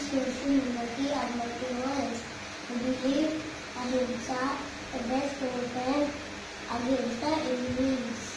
social unity and tolerance. We believe ahimsa, the best weapon against the enemies.